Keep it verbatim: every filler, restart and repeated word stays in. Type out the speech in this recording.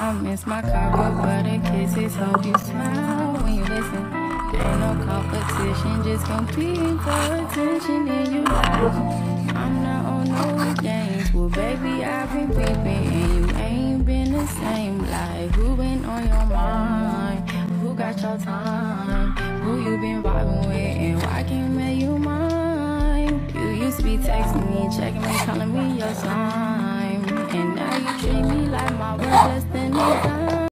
I miss my cocoa butter kisses. Hope you smile when you listen. Ain't no competition, just competing for attention and you laugh. I'm not on no games, well baby I've been peeping and you ain't been the same. Like who been on your mind? Who got your time? Who you been vibing with and why can't make you mine? You used to be texting me, checking me, calling me your sign, and now you treat me like my worth less than a dime.